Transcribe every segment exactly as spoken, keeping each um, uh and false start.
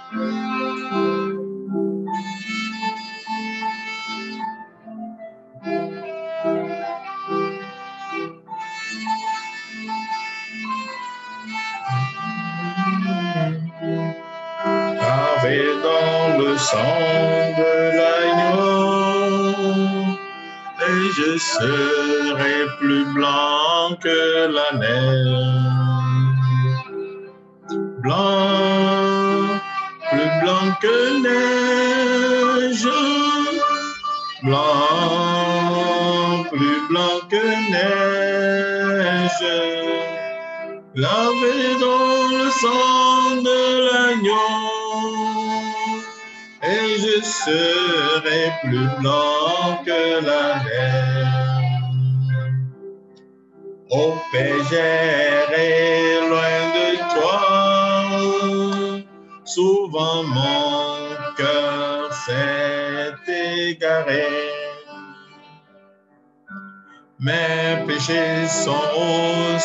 Lavé dans le sang de l'agneau, et je serai plus blanc que la neige. Blanc, plus blanc que neige. Blanc, plus blanc que neige. Lavé dans le sang de l'agneau, et je serai plus blanc que la neige. Ô Père, j'irai loin de toi, souvent mon cœur s'est égaré. Mes péchés sont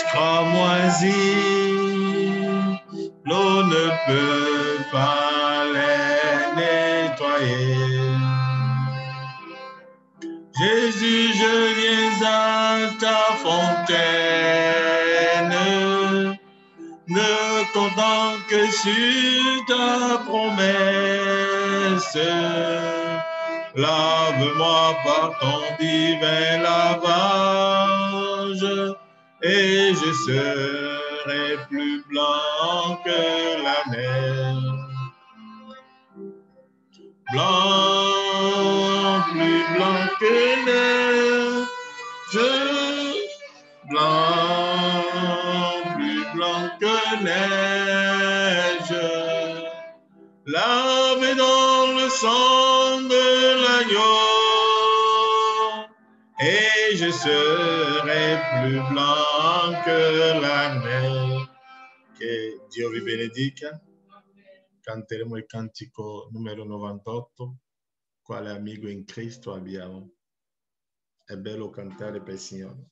cramoisis, l'eau ne peut pas les nettoyer. Jésus, je viens à ta fontaine, ne comptant que sur ta promesse. Lave-moi par ton divin lavage, et je serai plus blanc que la neige. Blanc, plus blanc que neige. Blanc, plus blanc que neige. Lavé dans le sang de l'agneau, et je serai plus blanc que la neige. Que Dio vi benedica. Canteremo il cantico numero novantotto, quale amico in Cristo abbiamo. È bello cantare per il Signore.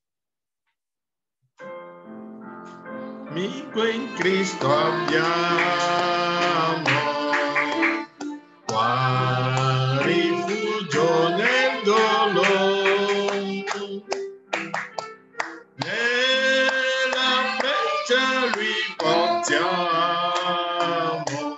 Amico in Cristo abbiamo, qua rifugio nel dolore, nella freccia lui portiamo.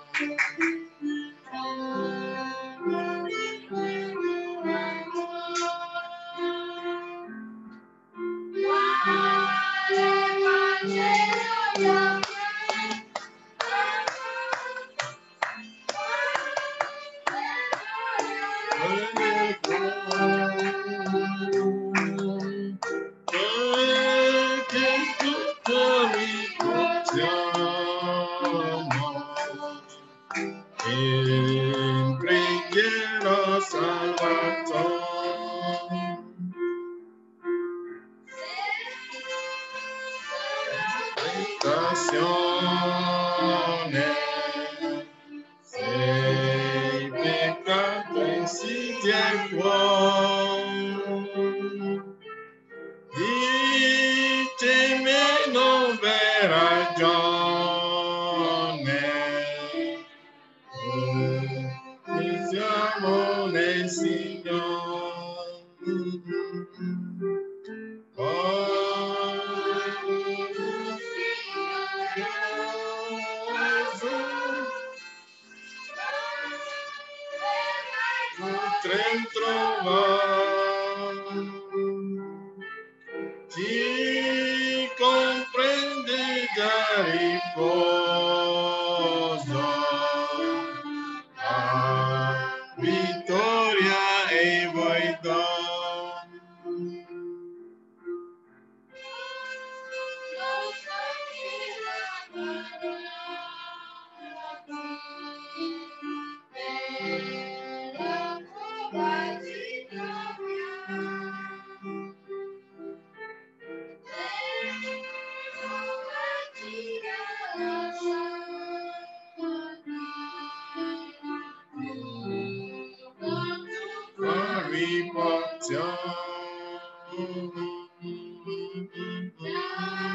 In preghiera salvatore, tentazione, sei peccato insiti al cuore, ditemi non per ragione. Siamo nel Signore. Oh, potrem trovare, ti comprende già riposo. Vittoria e verità.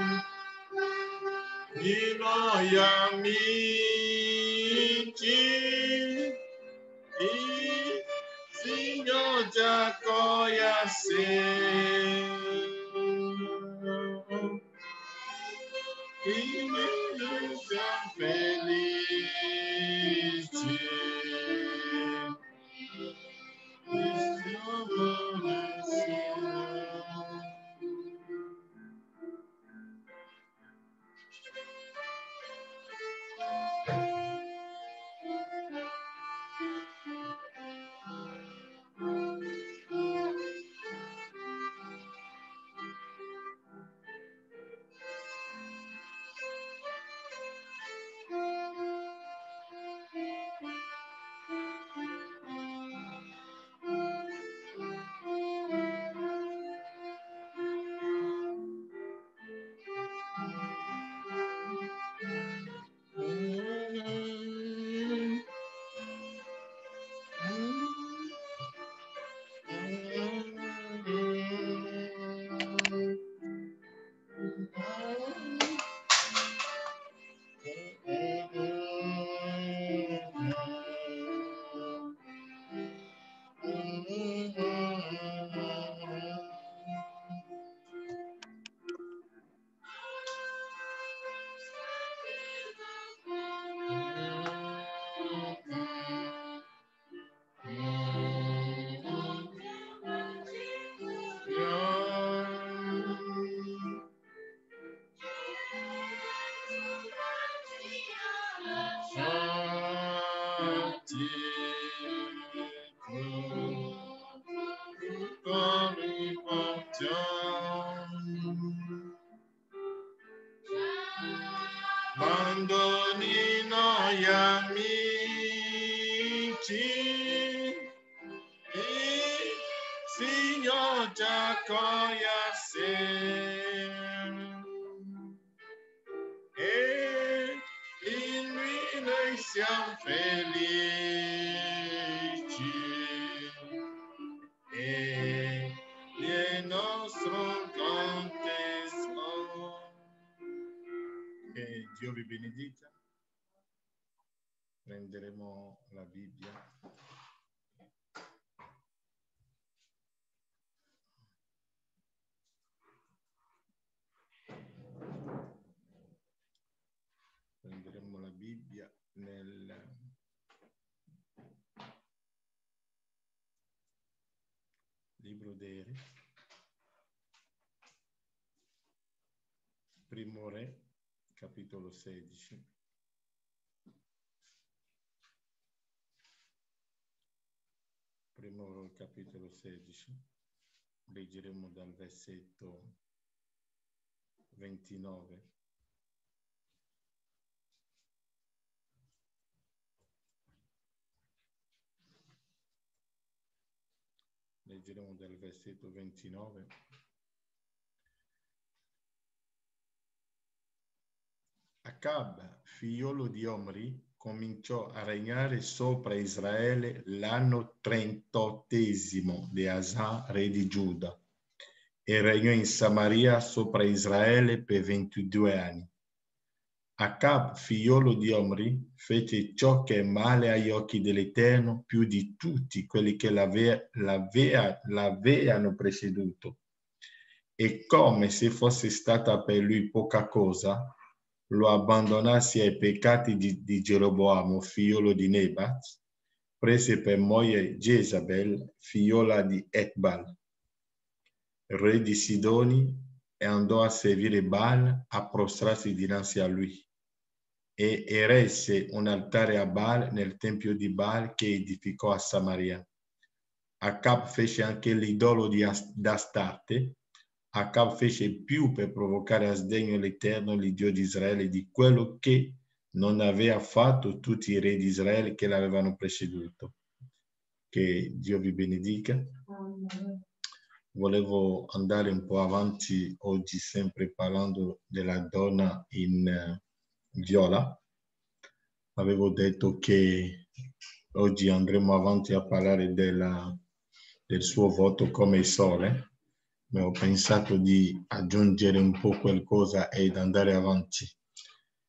Di noi amici Signor Giacoia se i miei siamo felici. Abbandonino gli amici, il Signor Giacoia se e in lui noi siamo felici e il nostro contesimo. Che Dio vi benedica. Prenderemo la Bibbia. Prenderemo la Bibbia nel libro dei Re, Primo Re, capitolo sedici. Primo Re, capitolo sedici. Leggeremo dal versetto ventinove. Leggeremo dal versetto ventinove. Acab, figliolo di Omri, cominciò a regnare sopra Israele l'anno trentottesimo di Asa, re di Giuda, e regnò in Samaria sopra Israele per ventidue anni. Acab, figliolo di Omri, fece ciò che è male agli occhi dell'Eterno più di tutti quelli che l'avevano preceduto. E come se fosse stata per lui poca cosa, lo abbandonassi ai peccati di, di Geroboamo, figliolo di Nebat, prese per moglie Jezabel, figliola di Etbal, re di Sidoni, e andò a servire Baal, a prostrarsi dinanzi a lui. E eresse un altare a Baal nel tempio di Baal che edificò a Samaria. Acab fece anche l'idolo di d'Astarte. Acab fece più per provocare a sdegno l'Eterno, l'Iddio di Israele, di quello che non aveva fatto tutti i re di Israele che l'avevano preceduto. Che Dio vi benedica. Volevo andare un po' avanti oggi, sempre parlando della donna in viola. Avevo detto che oggi andremo avanti a parlare della, del suo voto come il sole, ma ho pensato di aggiungere un po' qualcosa ed andare avanti.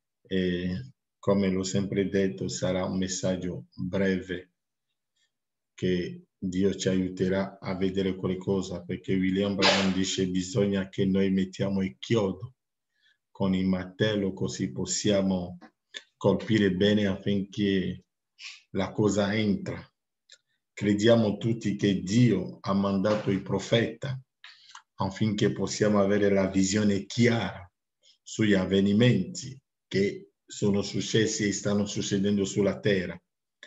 E come l'ho sempre detto, sarà un messaggio breve che Dio ci aiuterà a vedere qualcosa, perché William Branham dice bisogna che noi mettiamo il chiodo con il martello, così possiamo colpire bene affinché la cosa entra. Crediamo tutti che Dio ha mandato il profeta affinché possiamo avere la visione chiara sugli avvenimenti che sono successi e stanno succedendo sulla terra.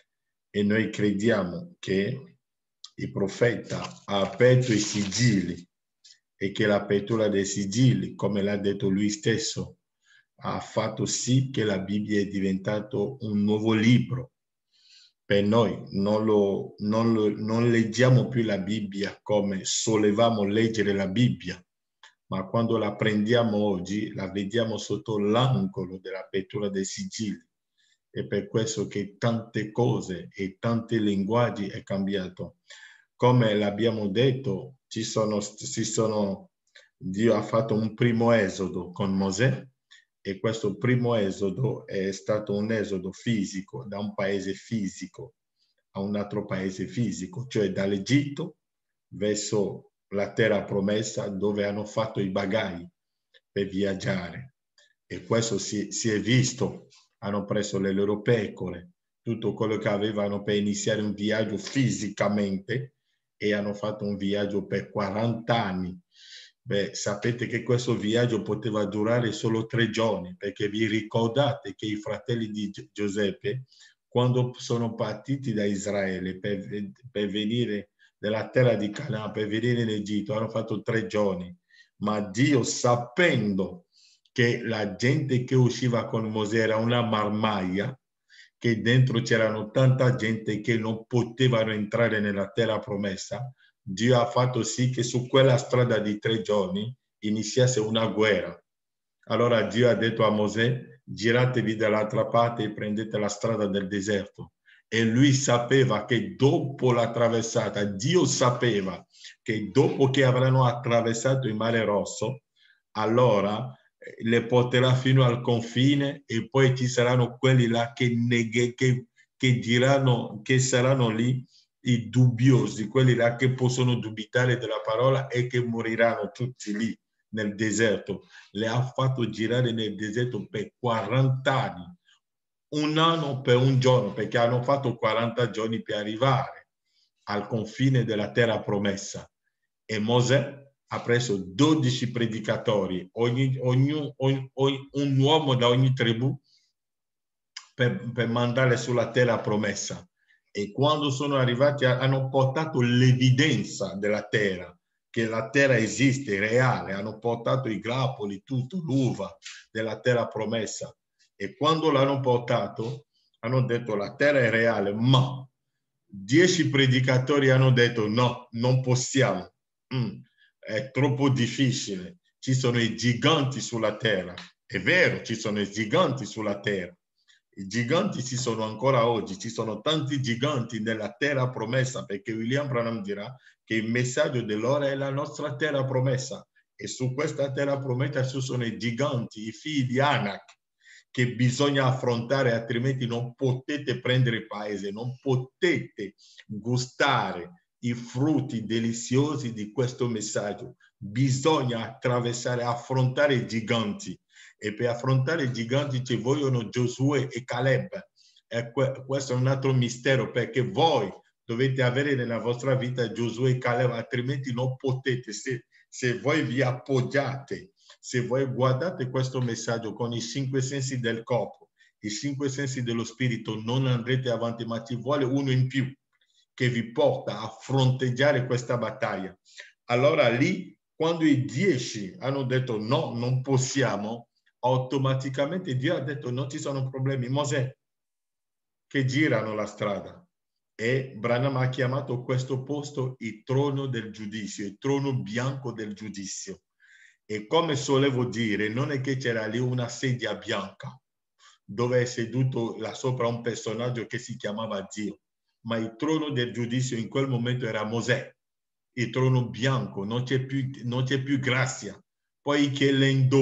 E noi crediamo che il profeta ha aperto i sigilli e che l'apertura dei sigilli, come l'ha detto lui stesso, ha fatto sì che la Bibbia è diventato un nuovo libro. Per noi non, lo, non, lo, non leggiamo più la Bibbia come solevamo leggere la Bibbia, ma quando la prendiamo oggi la vediamo sotto l'angolo dell'apertura dei sigilli. È per questo che tante cose e tanti linguaggi è cambiato. Come l'abbiamo detto, ci sono, ci sono, Dio ha fatto un primo esodo con Mosè, e questo primo esodo è stato un esodo fisico, da un paese fisico a un altro paese fisico, cioè dall'Egitto verso la terra promessa, dove hanno fatto i bagagli per viaggiare. E questo si, si è visto. Hanno preso le loro pecore, tutto quello che avevano per iniziare un viaggio fisicamente, e hanno fatto un viaggio per quaranta anni. Beh, sapete che questo viaggio poteva durare solo tre giorni, perché vi ricordate che i fratelli di Giuseppe, quando sono partiti da Israele per, per venire nella terra di Canaan, per venire in Egitto, hanno fatto tre giorni. Ma Dio, sapendo che la gente che usciva con Mosè era una marmaglia, che dentro c'erano tanta gente che non potevano entrare nella terra promessa, Dio ha fatto sì che su quella strada di tre giorni iniziasse una guerra. Allora Dio ha detto a Mosè: giratevi dall'altra parte e prendete la strada del deserto. E lui sapeva che dopo la traversata, Dio sapeva che dopo che avranno attraversato il Mare Rosso, allora le porterà fino al confine, e poi ci saranno quelli là che, neghe, che, che diranno, che saranno lì i dubbiosi, quelli là che possono dubitare della parola e che moriranno tutti lì nel deserto. Le ha fatto girare nel deserto per quaranta anni, un anno per un giorno, perché hanno fatto quaranta giorni per arrivare al confine della terra promessa. E Mosè ha preso dodici predicatori, ogni, ogni, ogni, ogni, un uomo da ogni tribù, per, per mandare sulla terra promessa. E quando sono arrivati hanno portato l'evidenza della terra, che la terra esiste, è reale, hanno portato i grappoli, tutto, l'uva della terra promessa. E quando l'hanno portato hanno detto la terra è reale, ma dieci predicatori hanno detto no, non possiamo, mm, è troppo difficile, ci sono i giganti sulla terra. È vero, ci sono i giganti sulla terra. I giganti ci sono ancora oggi, ci sono tanti giganti nella terra promessa, perché William Branham dirà che il messaggio dell'ora è la nostra terra promessa, e su questa terra promessa ci sono i giganti, i figli di Anak, che bisogna affrontare, altrimenti non potete prendere il paese, non potete gustare i frutti deliziosi di questo messaggio. Bisogna attraversare, affrontare i giganti. E per affrontare i giganti ci vogliono Giosuè e Caleb. E questo è un altro mistero, perché voi dovete avere nella vostra vita Giosuè e Caleb, altrimenti non potete. Se, se voi vi appoggiate, se voi guardate questo messaggio con i cinque sensi del corpo, i cinque sensi dello spirito, non andrete avanti, ma ci vuole uno in più che vi porta a fronteggiare questa battaglia. Allora lì, quando i dieci hanno detto no, non possiamo, automaticamente Dio ha detto non ci sono problemi. Mosè, che girano la strada. E Branham ha chiamato questo posto il trono del giudizio, il trono bianco del giudizio. E come solevo dire, non è che c'era lì una sedia bianca dove è seduto là sopra un personaggio che si chiamava Dio, ma il trono del giudizio in quel momento era Mosè, il trono bianco, non c'è più, non c'è più grazia. Poi che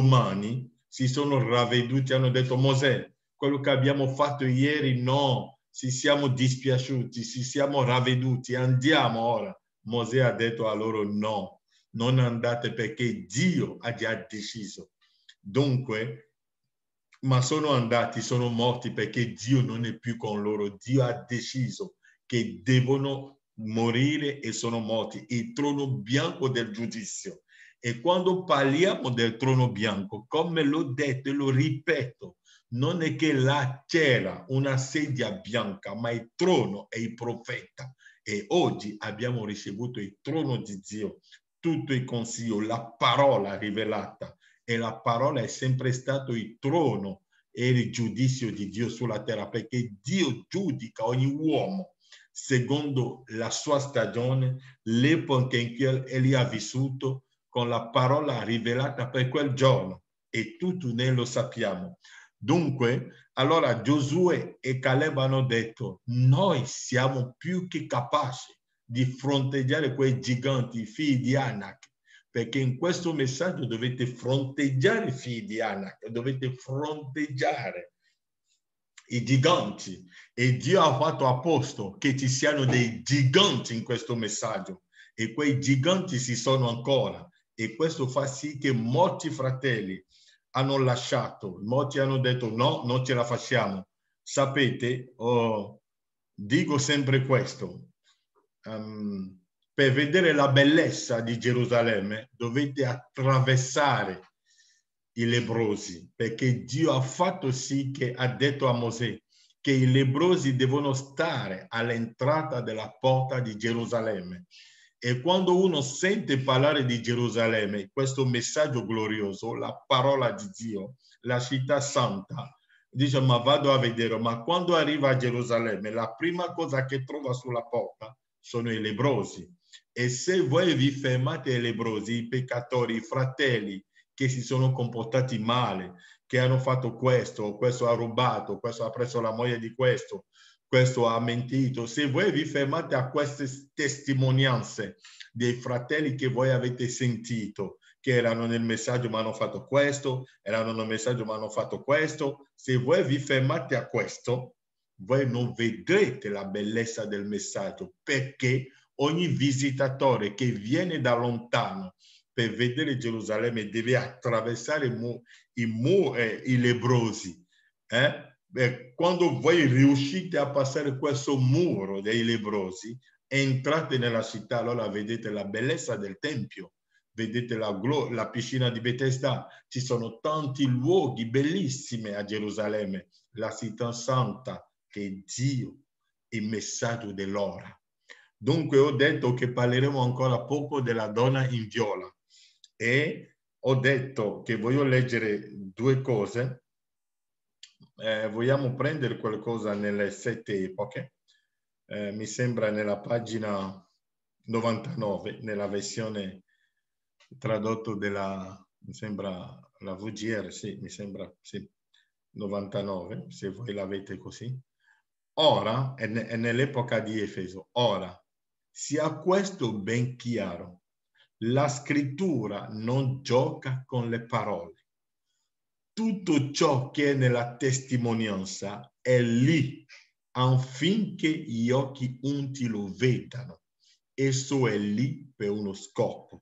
l'indomani si sono ravveduti, hanno detto: Mosè, quello che abbiamo fatto ieri no, ci siamo dispiaciuti, ci siamo ravveduti, andiamo ora. Mosè ha detto a loro no, non andate perché Dio ha già deciso. Dunque, ma sono andati, sono morti perché Dio non è più con loro. Dio ha deciso che devono morire e sono morti. Il trono bianco del giudizio. E quando parliamo del trono bianco, come l'ho detto e lo ripeto, non è che là c'era una sedia bianca, ma il trono è il profeta. E oggi abbiamo ricevuto il trono di Dio, tutto il consiglio, la parola rivelata. E la parola è sempre stato il trono e il giudizio di Dio sulla terra, perché Dio giudica ogni uomo secondo la sua stagione, l'epoca in cui egli ha vissuto, con la parola rivelata per quel giorno. E tutti noi lo sappiamo. Dunque, allora Giosuè e Caleb hanno detto, noi siamo più che capaci di fronteggiare quei giganti, i figli di Anak, perché in questo messaggio dovete fronteggiare i figli di Anak, dovete fronteggiare i giganti. E Dio ha fatto apposta che ci siano dei giganti in questo messaggio. E quei giganti ci sono ancora. E questo fa sì che molti fratelli hanno lasciato, molti hanno detto no, non ce la facciamo. Sapete, oh, dico sempre questo, um, per vedere la bellezza di Gerusalemme dovete attraversare i lebbrosi, perché Dio ha fatto sì che ha detto a Mosè che i lebbrosi devono stare all'entrata della porta di Gerusalemme. E quando uno sente parlare di Gerusalemme, questo messaggio glorioso, la parola di Dio, la città santa, dice ma vado a vedere, ma quando arriva a Gerusalemme, la prima cosa che trova sulla porta sono i lebbrosi. E se voi vi fermate ai lebbrosi, i peccatori, i fratelli che si sono comportati male, che hanno fatto questo, questo ha rubato, questo ha preso la moglie di questo, questo ha mentito. Se voi vi fermate a queste testimonianze dei fratelli che voi avete sentito, che erano nel messaggio ma hanno fatto questo, erano nel messaggio ma hanno fatto questo, se voi vi fermate a questo, voi non vedrete la bellezza del messaggio, perché ogni visitatore che viene da lontano per vedere Gerusalemme deve attraversare i, mu i, mu eh, i lebbrosi. Eh? Beh, quando voi riuscite a passare questo muro dei lebbrosi, entrate nella città, allora vedete la bellezza del Tempio, vedete la, la piscina di Bethesda, ci sono tanti luoghi bellissimi a Gerusalemme, la città santa che è Dio, il messaggio dell'ora. Dunque ho detto che parleremo ancora poco della donna in viola e ho detto che voglio leggere due cose. Eh, vogliamo prendere qualcosa nelle sette epoche, eh, mi sembra nella pagina novantanove, nella versione tradotto della, mi sembra la V G R, sì, mi sembra, sì, novantanove, se voi l'avete così. Ora, è, è nell'epoca di Efeso, ora, sia questo ben chiaro, la scrittura non gioca con le parole. Tutto ciò che è nella testimonianza è lì affinché gli occhi unti lo vedano. Esso è lì per uno scopo.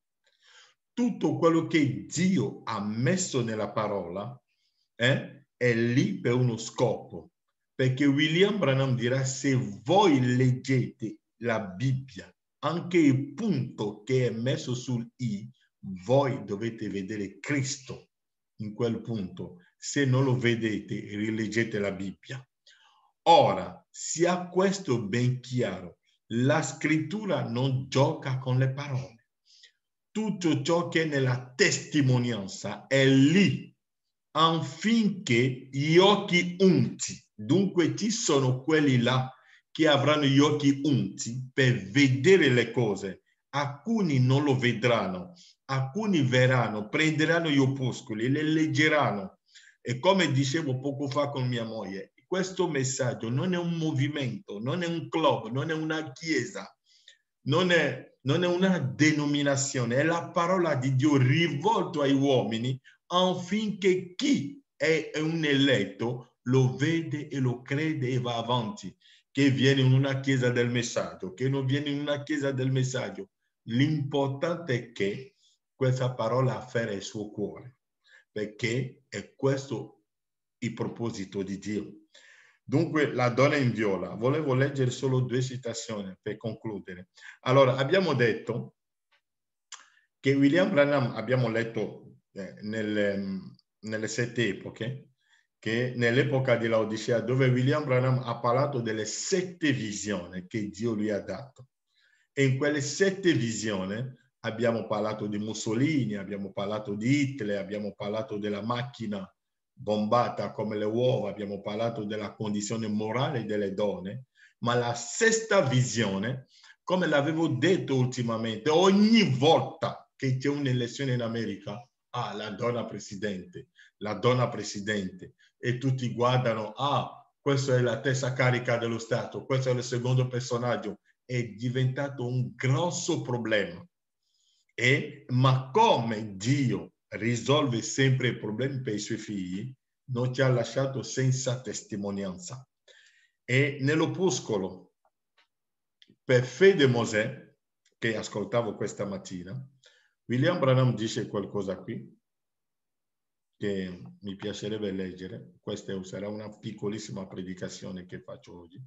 Tutto quello che Dio ha messo nella parola eh, è lì per uno scopo. Perché William Branham dirà, se voi leggete la Bibbia, anche il punto che è messo sul I, voi dovete vedere Cristo in quel punto. Se non lo vedete, rileggete la Bibbia. Ora, sia questo ben chiaro, la scrittura non gioca con le parole. Tutto ciò che è nella testimonianza è lì affinché gli occhi unti, dunque ci sono quelli là che avranno gli occhi unti per vedere le cose. Alcuni non lo vedranno, alcuni verranno, prenderanno gli opuscoli, le leggeranno. E come dicevo poco fa con mia moglie, questo messaggio non è un movimento, non è un club, non è una chiesa, non è, non è una denominazione, è la parola di Dio rivolta ai uomini affinché chi è un eletto lo vede e lo crede e va avanti, che viene in una chiesa del messaggio, che non viene in una chiesa del messaggio. L'importante è che questa parola afferra il suo cuore, perché è questo il proposito di Dio. Dunque, la donna in viola. Volevo leggere solo due citazioni per concludere. Allora, abbiamo detto che William Branham, abbiamo letto eh, nelle, nelle sette epoche, che nell'epoca della Odissea, dove William Branham ha parlato delle sette visioni che Dio gli ha dato. E in quelle sette visioni abbiamo parlato di Mussolini, abbiamo parlato di Hitler, abbiamo parlato della macchina bombata come le uova, abbiamo parlato della condizione morale delle donne, ma la sesta visione, come l'avevo detto ultimamente, ogni volta che c'è un'elezione in America, ah, la donna presidente, la donna presidente, e tutti guardano, ah, questa è la terza carica dello Stato, questo è il secondo personaggio, è diventato un grosso problema. E, ma come Dio risolve sempre i problemi per i suoi figli, non ci ha lasciato senza testimonianza. E nell'opuscolo, per fede Mosè, che ascoltavo questa mattina, William Branham dice qualcosa qui che mi piacerebbe leggere. Questa sarà una piccolissima predicazione che faccio oggi.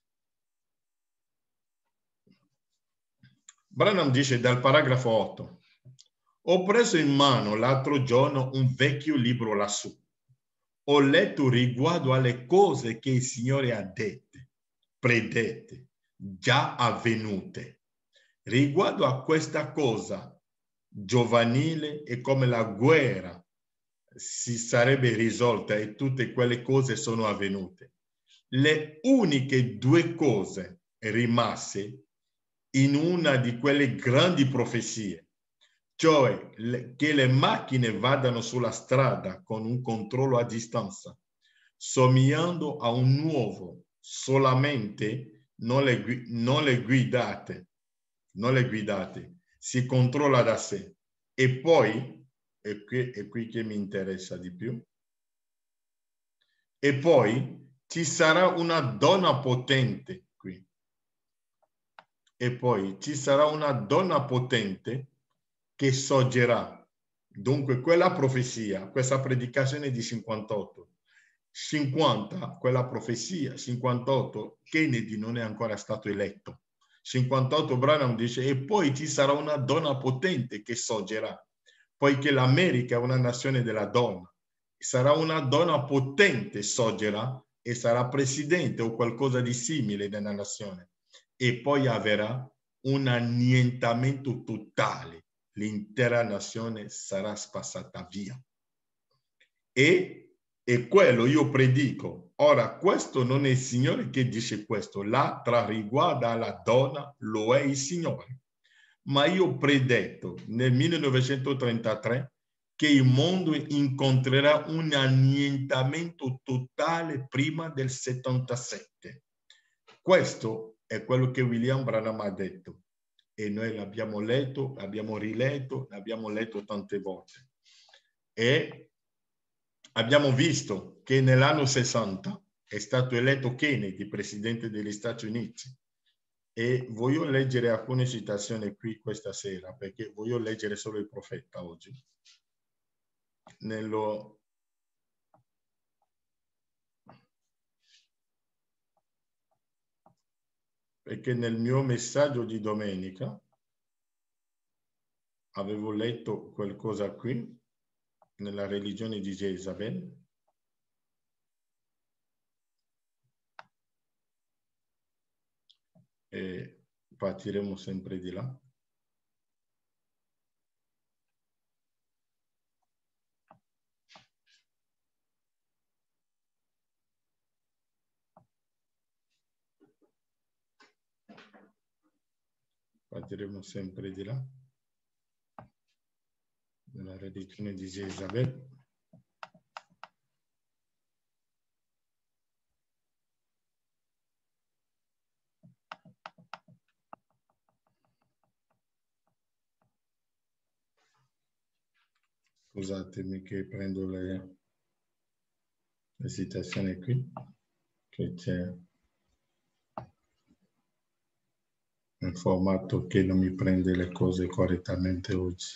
Branham dice dal paragrafo otto: ho preso in mano l'altro giorno un vecchio libro lassù. Ho letto riguardo alle cose che il Signore ha dette, predette, già avvenute. Riguardo a questa cosa giovanile e come la guerra si sarebbe risolta e tutte quelle cose sono avvenute. Le uniche due cose rimaste in una di quelle grandi profezie, cioè le, che le macchine vadano sulla strada con un controllo a distanza, somigliando a un nuovo, solamente non le, non le guidate, non le guidate, si controlla da sé. E poi, è qui, è qui che mi interessa di più, e poi ci sarà una donna potente qui. E poi ci sarà una donna potente che sorgerà. Dunque quella profezia, questa predicazione di cinquantotto, cinquanta, quella profezia, cinquantotto, Kennedy non è ancora stato eletto. cinquantotto Branham dice, e poi ci sarà una donna potente che sorgerà, poiché l'America è una nazione della donna. Sarà una donna potente sorgerà e sarà presidente o qualcosa di simile nella nazione. E poi avrà un annientamento totale. L'intera nazione sarà spazzata via. E, e quello io predico. Ora, questo non è il Signore che dice questo. L'altra riguarda la donna, lo è il Signore. Ma io predetto nel millenovecentotrentatré che il mondo incontrerà un annientamento totale prima del settantasette. Questo è quello che William Branham ha detto. E noi l'abbiamo letto, l'abbiamo riletto, l'abbiamo letto tante volte. E abbiamo visto che nell'anno sessanta è stato eletto Kennedy presidente degli Stati Uniti. E voglio leggere alcune citazioni qui questa sera, perché voglio leggere solo il profeta oggi. Nello... Perché nel mio messaggio di domenica avevo letto qualcosa qui, nella religione di Jezabel. E partiremo sempre di là. Partiremo sempre di là, nella religione di Jezabel. Scusatemi che prendo le... la citazione qui, che c'è un formato che non mi prende le cose correttamente oggi.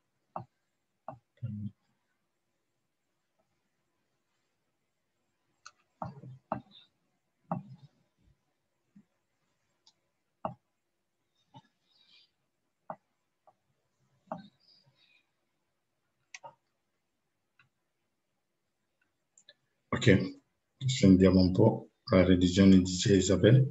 Ok, scendiamo un po' la religione di Jezabel.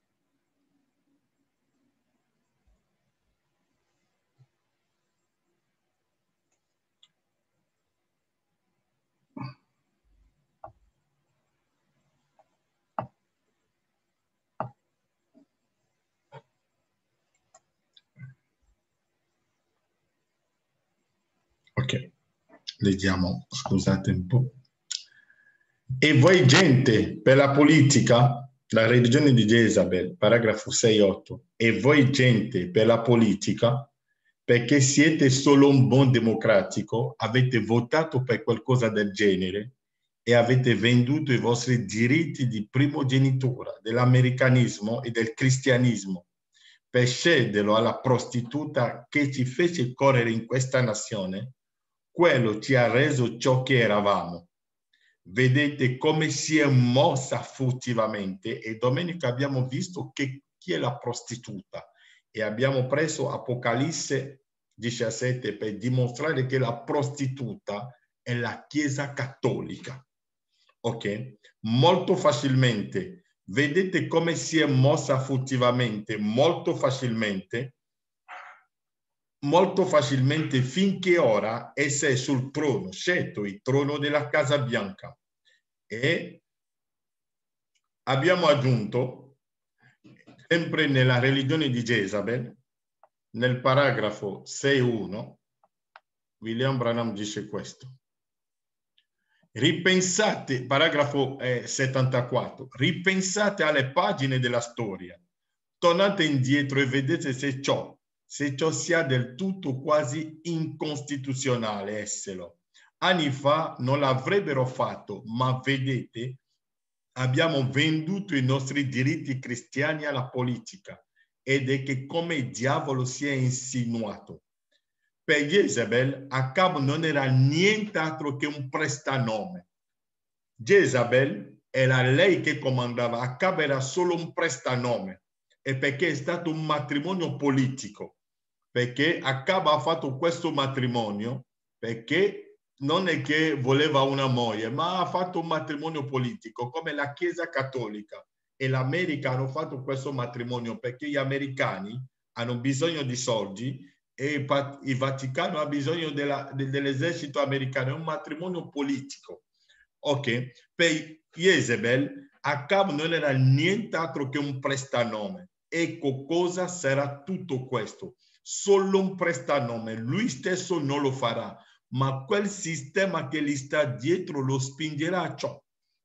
Ok, leggiamo, scusate un po'. E voi gente per la politica, la religione di Jezabel, paragrafo sei otto, e voi gente per la politica, perché siete solo un buon democratico, avete votato per qualcosa del genere e avete venduto i vostri diritti di primogenitura dell'americanismo e del cristianismo per cederlo alla prostituta che ci fece correre in questa nazione. Quello ci ha reso ciò che eravamo. Vedete come si è mossa furtivamente, e domenica abbiamo visto che, chi è la prostituta, e abbiamo preso Apocalisse diciassette per dimostrare che la prostituta è la Chiesa cattolica. Ok? Molto facilmente. Vedete come si è mossa furtivamente, molto facilmente, molto facilmente, finché ora essa è sul trono, scelto il trono della Casa Bianca. E abbiamo aggiunto, sempre nella religione di Jezabel, nel paragrafo sei uno, William Branham dice questo. Ripensate, paragrafo eh, settantaquattro, ripensate alle pagine della storia, tornate indietro e vedete se ciò, se ciò sia del tutto quasi incostituzionale essere. Anni fa non l'avrebbero fatto, ma vedete, abbiamo venduto i nostri diritti cristiani alla politica, ed è che come il diavolo si è insinuato. Per Jezabel, Acab non era nient'altro che un prestanome. Jezabel era lei che comandava, Acab era solo un prestanome, e perché è stato un matrimonio politico, perché Acab ha fatto questo matrimonio perché non è che voleva una moglie, ma ha fatto un matrimonio politico, come la Chiesa cattolica e l'America hanno fatto questo matrimonio perché gli americani hanno bisogno di soldi e il Vaticano ha bisogno della, dell'esercito americano. È un matrimonio politico. Ok? Per Jezebel, Acab non era nient'altro che un prestanome. Ecco cosa sarà tutto questo. Solo un prestanome. Lui stesso non lo farà, ma quel sistema che gli sta dietro lo spingerà a ciò.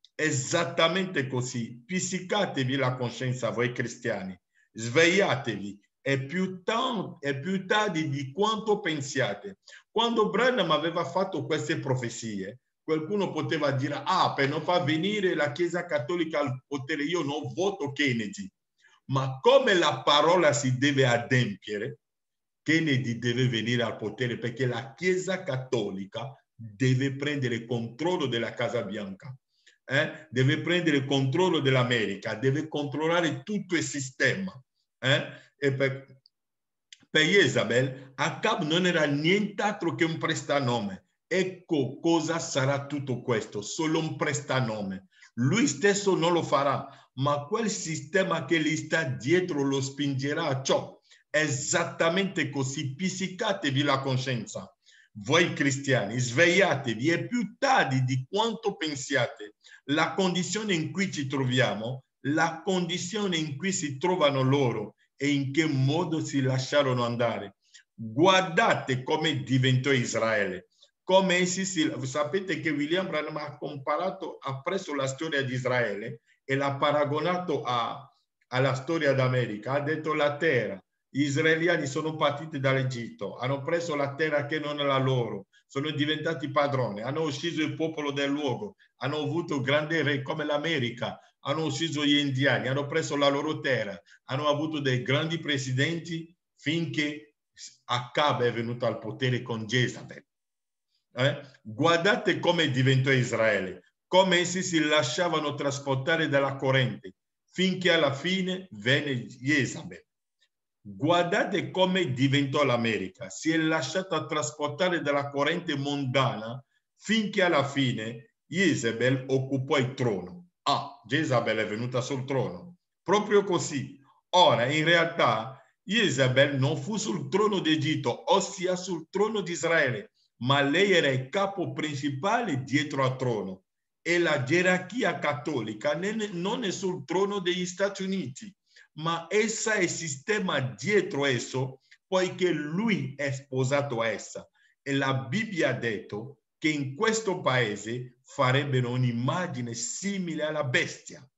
Esattamente così. Pisicatevi la coscienza, voi cristiani. Svegliatevi. È più, è più tardi di quanto pensiate. Quando Branham aveva fatto queste profezie, qualcuno poteva dire, ah, per non far venire la Chiesa cattolica al potere, io non voto Kennedy. Ma come la parola si deve adempiere, Kennedy deve venire al potere perché la Chiesa cattolica deve prendere controllo della Casa Bianca, eh? Deve prendere controllo dell'America, deve controllare tutto il sistema. Eh? E per, per Jezabel, Acab non era nient'altro che un prestanome. Ecco cosa sarà tutto questo, solo un prestanome. Lui stesso non lo farà, ma quel sistema che gli sta dietro lo spingerà a ciò. Esattamente così, pisicatevi la coscienza. Voi cristiani, svegliatevi, è più tardi di quanto pensiate. La condizione in cui ci troviamo, la condizione in cui si trovano loro e in che modo si lasciarono andare. Guardate come diventò Israele. Come essi si, sapete che William Branham ha comparato, ha preso la storia di Israele e l'ha paragonato a, alla storia d'America. Ha detto la terra. Gli israeliani sono partiti dall'Egitto, hanno preso la terra che non è la loro, sono diventati padroni, hanno ucciso il popolo del luogo, hanno avuto grandi re come l'America, hanno ucciso gli indiani, hanno preso la loro terra, hanno avuto dei grandi presidenti finché Acab è venuto al potere con Jezabel. Eh? Guardate come diventò Israele, come essi si lasciavano trasportare dalla corrente, finché alla fine venne Jezabel. Guardate come diventò l'America, si è lasciata trasportare dalla corrente mondana finché alla fine Jezabel occupò il trono. Ah, Jezabel è venuta sul trono. Proprio così. Ora, in realtà, Jezabel non fu sul trono d'Egitto, ossia sul trono di Israele, ma lei era il capo principale dietro al trono. E la gerarchia cattolica non è sul trono degli Stati Uniti, ma essa è il sistema dietro esso, poiché lui è sposato a essa. E la Bibbia ha detto che in questo paese farebbero un'immagine simile alla bestia.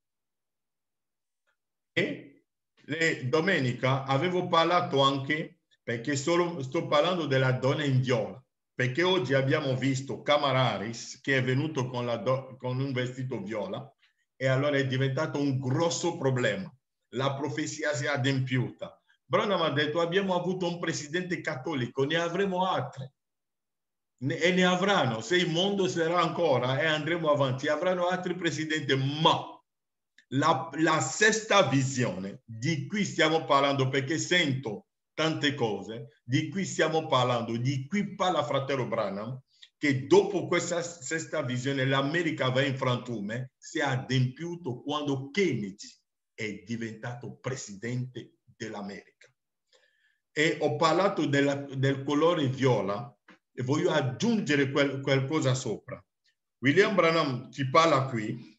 E le, domenica avevo parlato anche, perché solo, sto parlando della donna in viola, perché oggi abbiamo visto Kamala Harris che è venuto con, la do, con un vestito viola e allora è diventato un grosso problema. La profezia si è adempiuta. Branham ha detto abbiamo avuto un presidente cattolico, ne avremo altri. Ne, e ne avranno, se il mondo sarà ancora e andremo avanti, avranno altri presidenti, ma la, la sesta visione di cui stiamo parlando, perché sento tante cose, di cui stiamo parlando, di cui parla fratello Branham, che dopo questa sesta visione l'America va in frantume, si è adempiuto quando Kennedy è diventato presidente dell'America. E ho parlato della, del colore viola e voglio aggiungere quel, qualcosa sopra. William Branham ci parla qui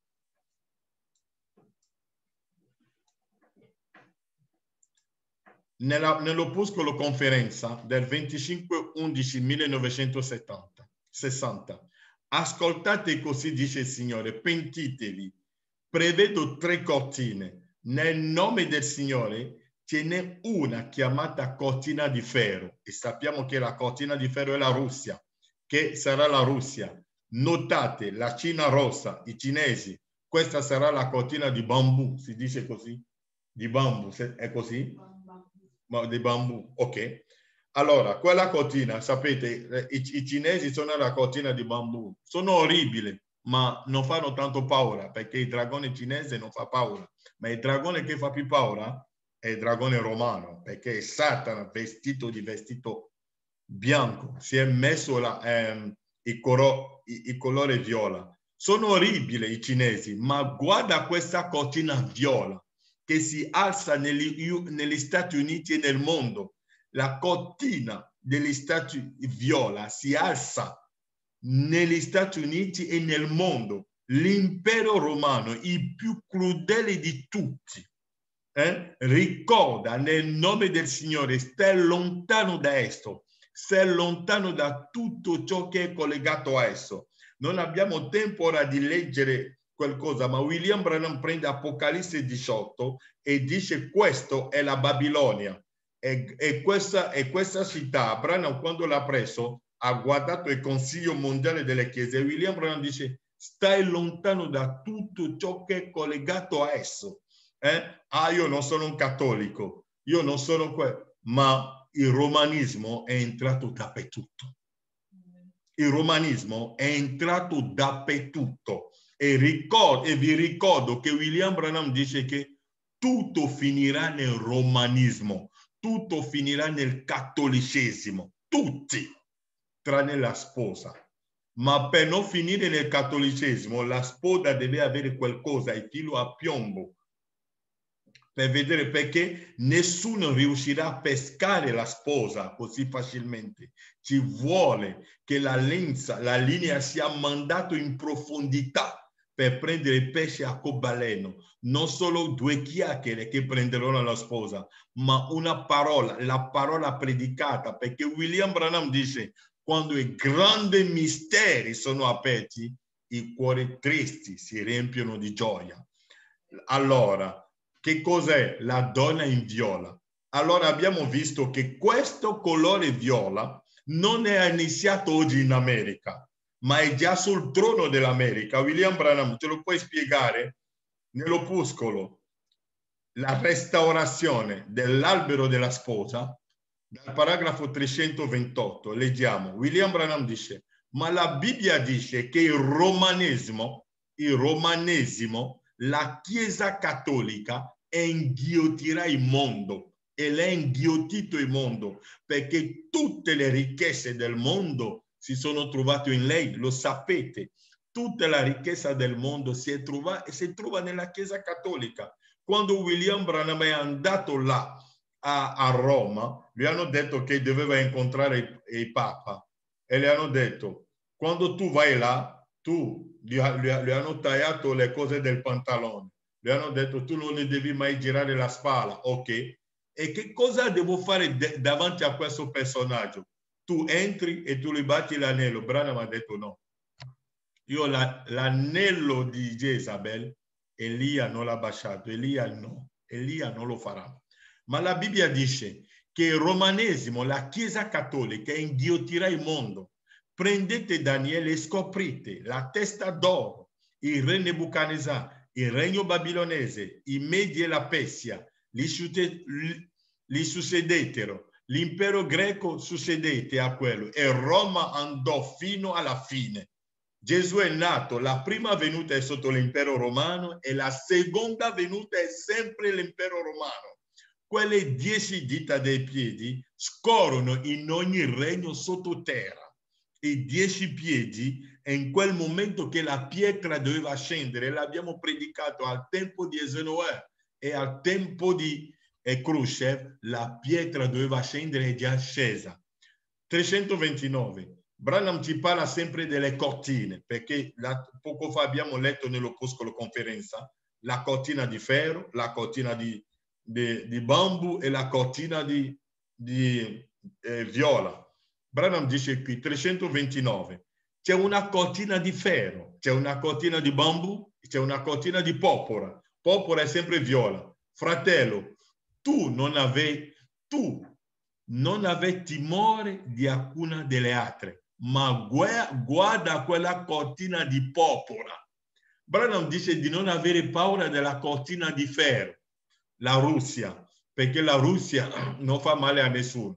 nella, nell'opuscolo conferenza del venticinque undici millenovecentosettanta. sessanta. Ascoltate così dice il Signore, pentitevi, prevedo tre cortine, nel nome del Signore ce n'è una chiamata cortina di ferro e sappiamo che la cortina di ferro è la Russia, che sarà la Russia. Notate la Cina rossa, i cinesi, questa sarà la cortina di bambù, si dice così? Di bambù, è così? Ma di bambù, ok. Allora, quella cortina, sapete, i, i cinesi sono la cortina di bambù, sono orribili, ma non fanno tanto paura, perché il dragone cinese non fa paura, ma il dragone che fa più paura è il dragone romano, perché Satana, vestito di vestito bianco, si è messo la, ehm, il, coro, il, il colore viola. Sono orribili i cinesi, ma guarda questa cortina viola che si alza negli, negli Stati Uniti e nel mondo. La cortina degli Stati viola si alza negli Stati Uniti e nel mondo. L'impero romano, i più crudeli di tutti, eh, ricorda nel nome del Signore, stai lontano da esso, stai lontano da tutto ciò che è collegato a esso. Non abbiamo tempo ora di leggere qualcosa, ma William Branham prende Apocalisse diciotto e dice questo è la Babilonia. E, e, questa, e questa città, Branham quando l'ha preso, ha guardato il Consiglio Mondiale delle Chiese e William Branham dice stai lontano da tutto ciò che è collegato a esso. Eh? Ah, io non sono un cattolico, io non sono quello, ma il romanismo è entrato dappertutto. Il romanismo è entrato dappertutto. E, ricordo, e vi ricordo che William Branham dice che tutto finirà nel romanismo, tutto finirà nel cattolicesimo, tutti, tranne la sposa. Ma per non finire nel cattolicesimo, la sposa deve avere qualcosa, il filo a piombo, per vedere, perché nessuno riuscirà a pescare la sposa così facilmente. Ci vuole che la lenza, la linea sia mandata in profondità per prendere il pesce a cobaleno. Non solo due chiacchiere che prenderanno la sposa, ma una parola, la parola predicata, perché William Branham dice quando i grandi misteri sono aperti, i cuori tristi si riempiono di gioia. Allora, che cos'è la donna in viola? allora abbiamo visto che questo colore viola non è iniziato oggi in America, ma è già sul trono dell'America. William Branham, te lo puoi spiegare nell'opuscolo La restaurazione dell'albero della sposa, dal paragrafo trecentoventotto, leggiamo, William Branham dice, ma la Bibbia dice che il romanesimo, il romanesimo, la Chiesa cattolica inghiottirà il mondo, e l'ha inghiottito il mondo, perché tutte le ricchezze del mondo si sono trovate in lei, lo sapete, tutta la ricchezza del mondo si, è trova, si trova nella Chiesa cattolica. Quando William Branham è andato là a, a Roma, gli hanno detto che doveva incontrare il, il Papa e le hanno detto, quando tu vai là, tu gli, gli, gli hanno tagliato le cose del pantalone, gli hanno detto tu non ne devi mai girare la spalla, ok? E che cosa devo fare davanti a questo personaggio? Tu entri e tu gli batti l'anello. Branham ha detto no. Io l'anello la, di Jezabel, Elia non l'ha baciato, Elia no, Elia non lo farà. Ma la Bibbia dice che il romanesimo, la Chiesa cattolica, inghiottirà il mondo. Prendete Daniele e scoprite la testa d'oro, il re Nebuchadnezzar, il regno babilonese, i Medi e la Persia, li, li succedettero. L'impero greco succedette a quello e Roma andò fino alla fine. Gesù è nato, la prima venuta è sotto l'impero romano e la seconda venuta è sempre l'impero romano. Quelle dieci dita dei piedi scorrono in ogni regno sottoterra. I dieci piedi è in quel momento che la pietra doveva scendere, l'abbiamo predicato al tempo di Eisenhower e al tempo di Khrushchev, la pietra doveva scendere e già scesa. trecentoventinove. Branham ci parla sempre delle cortine, perché la, poco fa abbiamo letto nell'opuscolo conferenza la cortina di ferro, la cortina di, di, di bambù e la cortina di, di eh, viola. Branham dice qui, trecentoventinove, c'è una cortina di ferro, c'è una cortina di bambù, c'è una cortina di porpora. Porpora è sempre viola. Fratello, tu non avevi, tu non avevi timore di alcuna delle altre, ma guarda quella cortina di porpora. Branham dice di non avere paura della cortina di ferro, la Russia, perché la Russia non fa male a nessuno.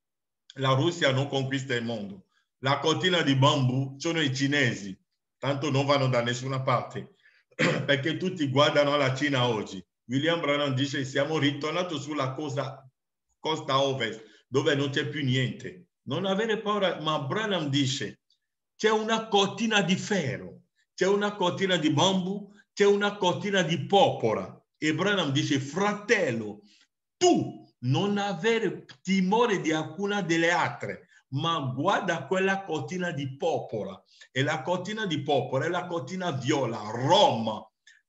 La Russia non conquista il mondo. La cortina di bambù sono i cinesi, tanto non vanno da nessuna parte, perché tutti guardano la Cina oggi. William Branham dice siamo ritornati sulla costa, costa ovest, dove non c'è più niente. Non avere paura, ma Branham dice c'è una cortina di ferro, c'è una cortina di bambù, c'è una cortina di porpora. E Branham dice, fratello, tu non avere timore di alcuna delle altre, ma guarda quella cortina di porpora. E la cortina di porpora è la cortina viola, Roma.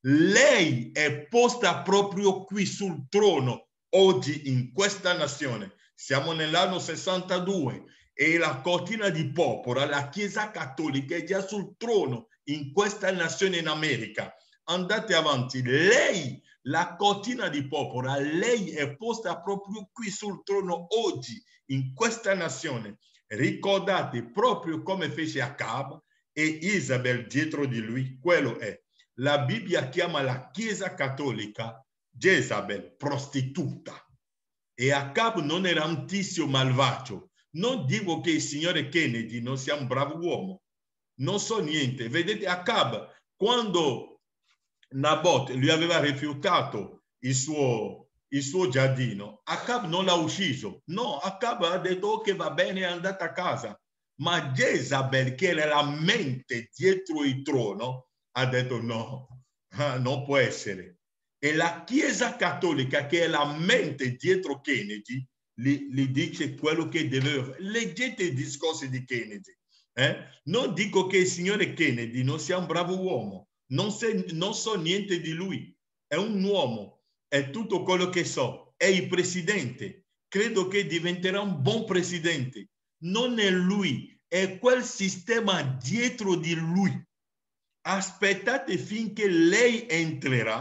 Lei è posta proprio qui sul trono, oggi in questa nazione. Siamo nell'anno sessantadue e la cortina di porpora, la Chiesa cattolica è già sul trono in questa nazione in America. Andate avanti, lei, la cortina di porpora, lei è posta proprio qui sul trono oggi in questa nazione. Ricordate proprio come fece Acab e Isabel dietro di lui, quello è. La Bibbia chiama la Chiesa cattolica Jezabel, prostituta. E Acab non era un tizio malvagio. Non dico che il signore Kennedy non sia un bravo uomo. Non so niente. Vedete, Acab, quando Nabot gli aveva rifiutato il suo, il suo giardino, Acab non l'ha ucciso. No, Acab ha detto che va bene, è andata a casa. Ma Jezabel, che era la mente dietro il trono, ha detto no, non può essere. E la Chiesa cattolica, che è la mente dietro Kennedy, gli, gli dice quello che deve fare. Leggete i discorsi di Kennedy. Eh? Non dico che il signore Kennedy non sia un bravo uomo, non, se, non so niente di lui, è un uomo, è tutto quello che so, è il presidente, credo che diventerà un buon presidente, non è lui, è quel sistema dietro di lui. Aspettate finché lei entrerà,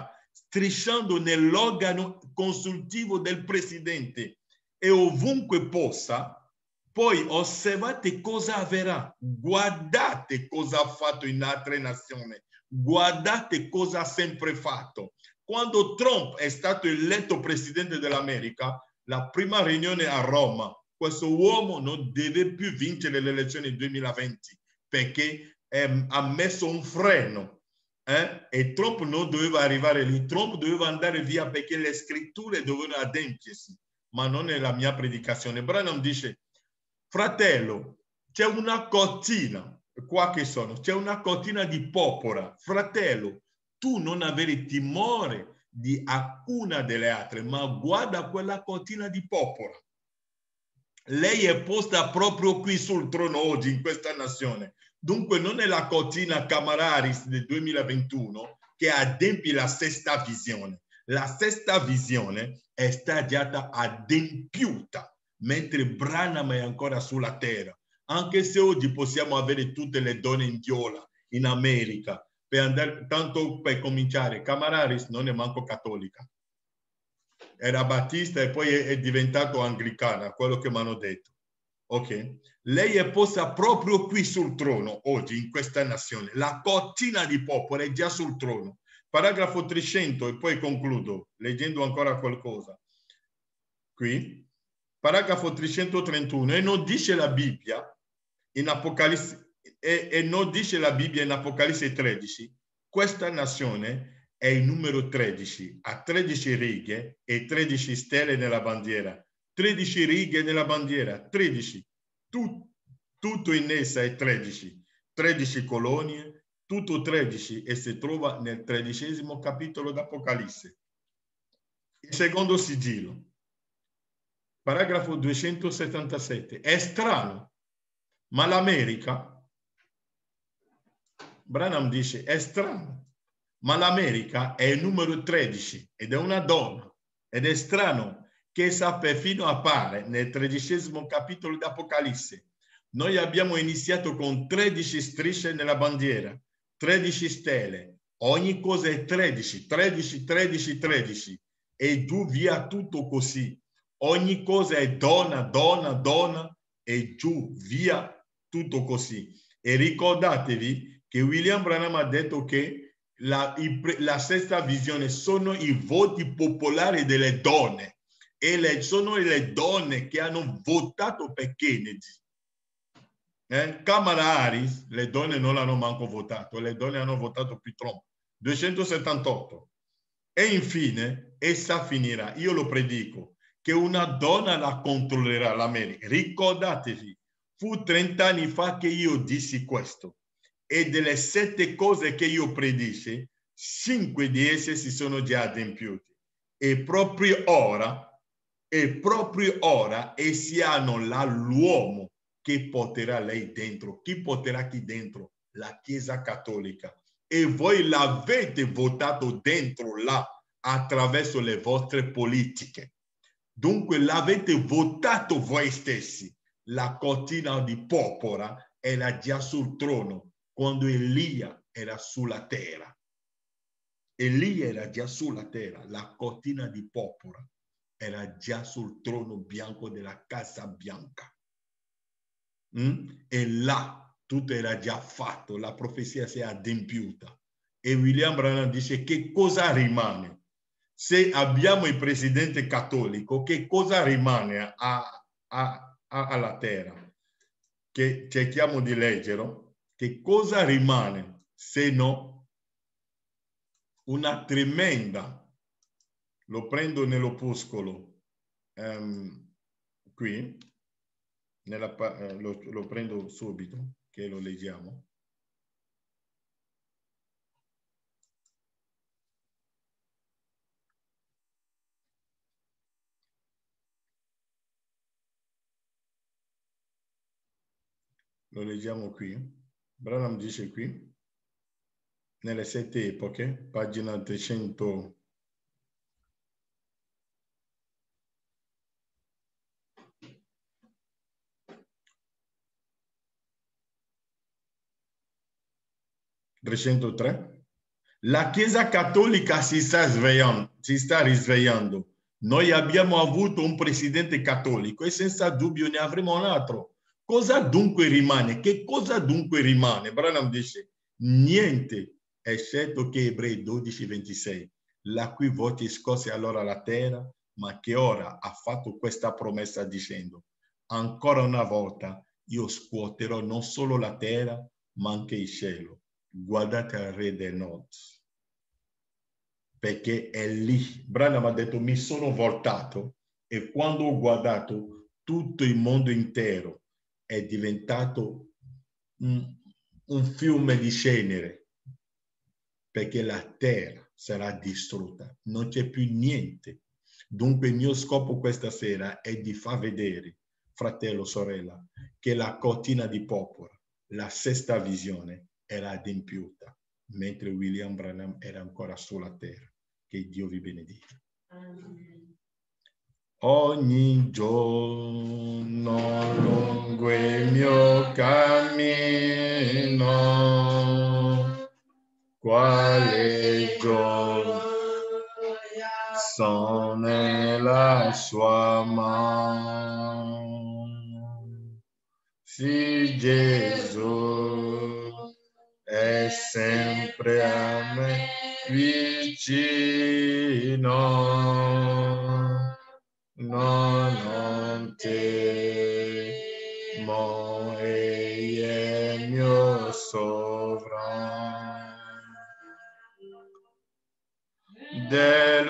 strisciando nell'organo consultivo del presidente e ovunque possa, poi osservate cosa avverrà, guardate cosa ha fatto in altre nazioni, guardate cosa ha sempre fatto. Quando Trump è stato eletto presidente dell'America, la prima riunione a Roma, questo uomo non deve più vincere le elezioni del duemilaventi perché eh, ha messo un freno eh? E Trump non doveva arrivare lì, Trump doveva andare via perché le scritture dovevano adempiersi, ma non è la mia predicazione. Branham dice, fratello, c'è una cortina, qua che sono, c'è una cortina di porpora, fratello, tu non avere timore di alcuna delle altre, ma guarda quella cortina di porpora. Lei è posta proprio qui sul trono oggi, in questa nazione. Dunque non è la cortina Camararis del duemilaventuno che adempie la sesta visione. La sesta visione è stata adempiuta, mentre Branham è ancora sulla terra. Anche se oggi possiamo avere tutte le donne in viola in America, per andare, tanto per cominciare, Camararis non è manco cattolica. Era battista e poi è, è diventato anglicana, quello che mi hanno detto. Ok? Lei è posta proprio qui sul trono oggi in questa nazione. La cortina di porpora è già sul trono. Paragrafo trecento e poi concludo leggendo ancora qualcosa. Qui, paragrafo trecentotrentuno, e non dice la Bibbia in Apocalisse e, e non dice la Bibbia in Apocalisse tredici, questa nazione è il numero tredici, ha tredici righe e tredici stelle nella bandiera. tredici righe nella bandiera, tredici. Tut, tutto in essa è tredici. tredici colonie, tutto tredici e si trova nel tredicesimo capitolo d'Apocalisse. Il secondo sigillo. Paragrafo duecentosettantasette. È strano, ma l'America, Branham dice, è strano, ma l'America è il numero tredici ed è una donna. Ed è strano che essa perfino appare nel tredicesimo capitolo di Apocalisse. Noi abbiamo iniziato con tredici strisce nella bandiera, tredici stelle. Ogni cosa è tredici, tredici, tredici, tredici. E giù via tutto così. Ogni cosa è donna, donna, donna e giù via tutto così. E ricordatevi che William Branham ha detto che la, la sesta visione sono i voti popolari delle donne e le, sono le donne che hanno votato per Kennedy. Eh? Kamala Harris, le donne non l'hanno manco votato, le donne hanno votato più Trump. duecentosettantotto. E infine, essa finirà, io lo predico, che una donna la controllerà l'America. Ricordatevi, fu trent'anni fa che io dissi questo. E delle sette cose che io predissi, cinque di esse si sono già adempiute. E proprio ora, e proprio ora, essi hanno là l'uomo che porterà lei dentro. Chi porterà chi dentro? La Chiesa Cattolica. E voi l'avete votato dentro là attraverso le vostre politiche. Dunque l'avete votato voi stessi. La cortina di porpora era già sul trono quando Elia era sulla terra. Elia era già sulla terra, la cortina di porpora era già sul trono bianco della Casa Bianca. Mm? E là tutto era già fatto, la profezia si è adempiuta. E William Branham dice che cosa rimane? Se abbiamo il presidente cattolico, che cosa rimane a, a, a, alla terra? Che cerchiamo di leggere. Che cosa rimane se no una tremenda, lo prendo nell'opuscolo, um, qui, nella, eh, lo, lo prendo subito, che lo leggiamo. Lo leggiamo qui. Branham dice qui, nelle sette epoche, pagina trecento. trecentotre. La Chiesa Cattolica si sta svegliando, si sta risvegliando. Noi abbiamo avuto un presidente cattolico e senza dubbio ne avremo un altro. Cosa dunque rimane? Che cosa dunque rimane? Branham dice, niente, eccetto che Ebrei dodici ventisei, la cui voce scosse allora la terra, ma che ora ha fatto questa promessa dicendo, ancora una volta io scuoterò non solo la terra, ma anche il cielo. Guardate al re del nord, perché è lì. Branham ha detto, mi sono voltato e quando ho guardato tutto il mondo intero è diventato un, un fiume di cenere, perché la terra sarà distrutta, non c'è più niente. Dunque il mio scopo questa sera è di far vedere, fratello, sorella, che la cortina di porpora, la sesta visione, era adempiuta, mentre William Branham era ancora sulla terra. Che Dio vi benedica. Amen. Ogni giorno lungo il mio cammino, quale gioia sono nella sua mano. Sì, Gesù è sempre a me vicino, no, non temo, egli è mio sovrano. Del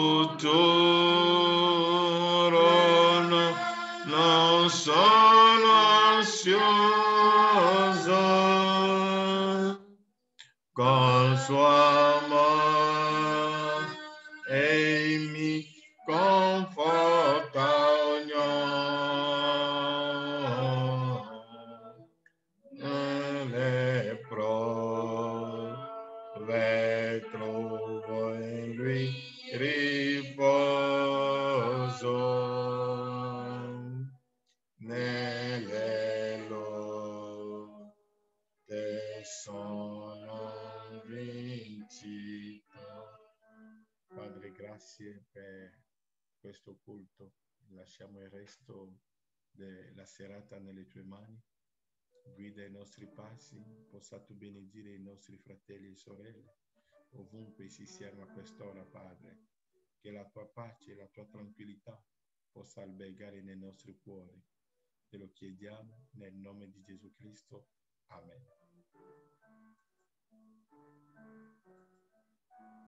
futuro no, non sono ansioso, con suo amore e mi conforta ogni le prove trovo in lui riposo nelle lotte sono vincito. Padre, grazie per questo culto. Lasciamo il resto della serata nelle tue mani. Guida i nostri passi, possa tu benedire i nostri fratelli e sorelle, ovunque si siano a quest'ora, Padre. Che la tua pace e la tua tranquillità possa albergare nei nostri cuori. Te lo chiediamo nel nome di Gesù Cristo. Amen.